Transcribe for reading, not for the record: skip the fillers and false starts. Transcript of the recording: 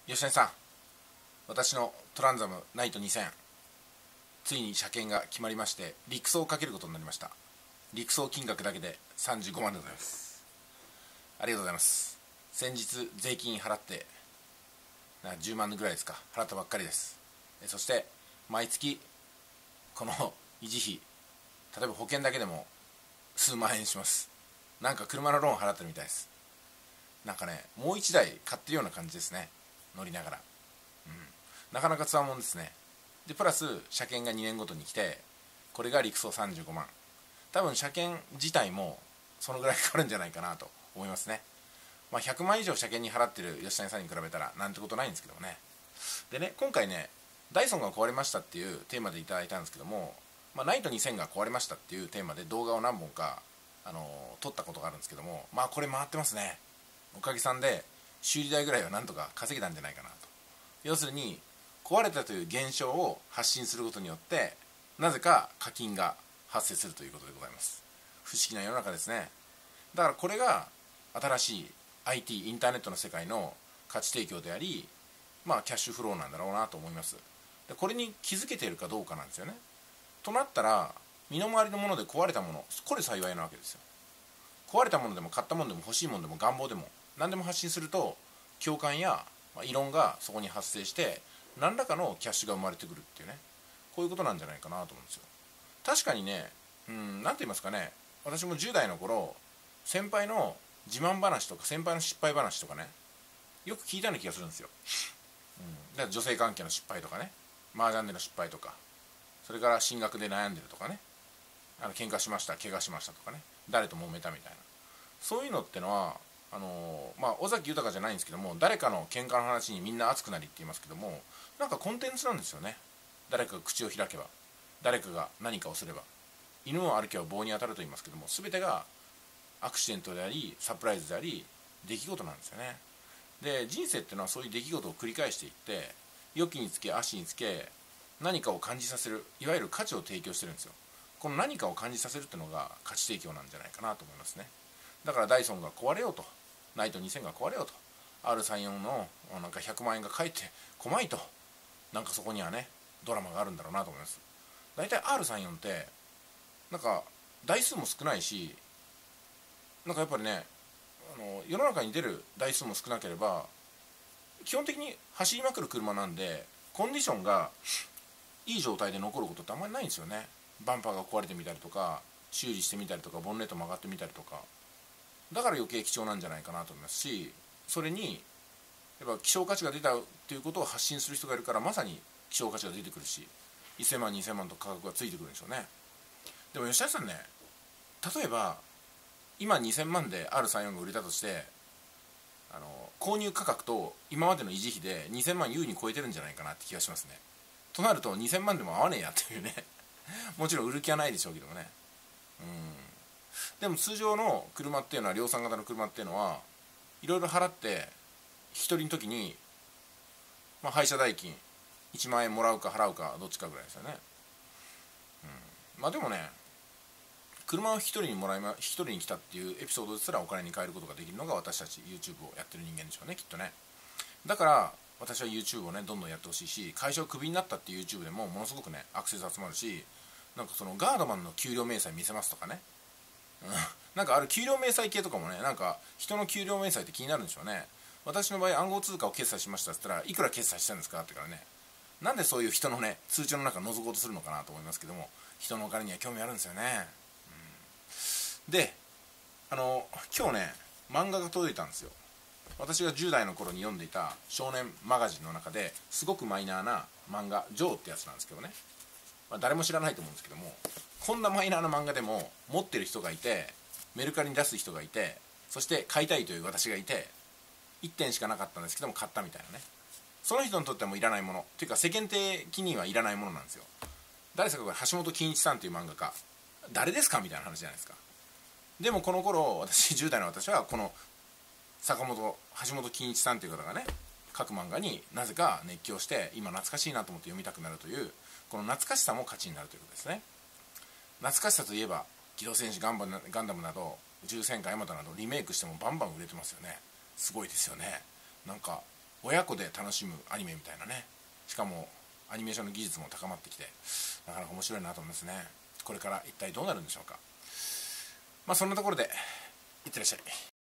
吉谷さん、私のトランザムナイト2000、ついに車検が決まりまして、陸送をかけることになりました。陸送金額だけで35万でございます。ありがとうございます。先日税金払って10万ぐらいですか、払ったばっかりです。そして毎月この維持費、例えば保険だけでも数万円します。なんか車のローン払ってるみたいです。なんかね、もう1台買ってるような感じですね、乗りながら。なかなかつわもんですね。でプラス車検が2年ごとに来て、これが陸送35万、多分車検自体もそのぐらいかかるんじゃないかなと思いますね。100万以上車検に払ってる吉谷さんに比べたらなんてことないんですけどもね。でね、今回ね、ダイソンが壊れましたっていうテーマでいただいたんですけども、ナイト2000が壊れましたっていうテーマで動画を何本か撮ったことがあるんですけども、これ回ってますね。おかげさんで修理代ぐらいはなんとか稼げたんじゃないかなと。要するに壊れたという現象を発信することによってなぜか課金が発生するということでございます。不思議な世の中ですね。だからこれが新しい IT インターネットの世界の価値提供であり、キャッシュフローなんだろうなと思います。でこれに気づけているかどうかなんですよね。となったら身の回りのもので壊れたもの、これ幸いなわけですよ。壊れたものでも買ったものでも欲しいものでも願望でも何でも発信すると共感や異論がそこに発生して何らかのキャッシュが生まれてくるっていうね、こういうことなんじゃないかなと思うんですよ。確かにね、なんて言いますかね、私も10代の頃先輩の自慢話とか先輩の失敗話とかね、よく聞いたような気がするんですよ。だから女性関係の失敗とかね、麻雀での失敗とか、それから進学で悩んでるとかね、喧嘩しました、怪我しましたとかね、誰と揉めたみたいな、そういうのってのは尾崎豊じゃないんですけども、誰かの喧嘩の話にみんな熱くなりって言いますけども、なんかコンテンツなんですよね。誰かが口を開けば、誰かが何かをすれば、犬を歩けば棒に当たると言いますけども、全てがアクシデントでありサプライズであり出来事なんですよね。で人生っていうのはそういう出来事を繰り返していって、良きにつけ悪しにつけ何かを感じさせる、いわゆる価値を提供してるんですよ。この何かを感じさせるっていうのが価値提供なんじゃないかなと思いますね。だからダイソンが壊れようと、ナイト2000が壊れようと、 R34 のなんか100万円が返ってこまいと、なんかそこにはねドラマがあるんだろうなと思います。だいたい R34 ってなんか台数も少ないし、なんかやっぱりね、世の中に出る台数も少なければ基本的に走りまくる車なんで、コンディションがいい状態で残ることってあんまりないんですよね。バンパーが壊れてみたりとか、修理してみたりとか、ボンネット曲がってみたりとか、だから余計貴重なんじゃないかなと思いますし、それにやっぱ希少価値が出たということを発信する人がいるから、まさに希少価値が出てくるし、1000万2000万と価格がついてくるんでしょうね。でも吉田さんね、例えば今2000万で R34 が売れたとして、購入価格と今までの維持費で2000万優に超えてるんじゃないかなって気がしますね。となると2000万でも合わねえやっていうねもちろん売る気はないでしょうけどもね。でも通常の車っていうのは、量産型の車っていうのはいろいろ払って引き取りの時に、廃車代金1万円もらうか払うかどっちかぐらいですよね。でもね、車を引き取りに来たっていうエピソードですらお金に換えることができるのが私たち YouTube をやってる人間でしょうね、きっとね。だから私は YouTube をねどんどんやってほしいし、会社をクビになったっていう YouTube でもものすごくねアクセス集まるし、なんかそのガードマンの給料明細見せますとかね、なんか給料明細系とかもね、なんか人の給料明細って気になるんでしょうね。私の場合暗号通貨を決済しましたって言ったら、いくら決済したんですかってからね、なんでそういう人のね通帳の中覗こうとするのかなと思いますけども、人のお金には興味あるんですよね。で今日ね漫画が届いたんですよ。私が10代の頃に読んでいた少年マガジンの中ですごくマイナーな漫画「ジョー」ってやつなんですけどね、誰も知らないと思うんですけども、こんなマイナーな漫画でも持ってる人がいて、メルカリに出す人がいて、そして買いたいという私がいて、1点しかなかったんですけども買ったみたいなね。その人にとってはもういらないものっていうか、世間的にはいらないものなんですよ。誰ですかこれ、橋本金一さんという漫画家、誰ですかみたいな話じゃないですか。でもこの頃私10代の私はこの橋本金一さんという方がね書く漫画になぜか熱狂して、今懐かしいなと思って読みたくなるという、この懐かしさも価値になるということですね。懐かしさといえば機動戦士ガンダムなど宇宙戦艦ヤマトなどリメイクしてもバンバン売れてますよね。すごいですよね。なんか親子で楽しむアニメみたいなね、しかもアニメーションの技術も高まってきて、なかなか面白いなと思いますね。これから一体どうなるんでしょうか。そんなところでいってらっしゃい。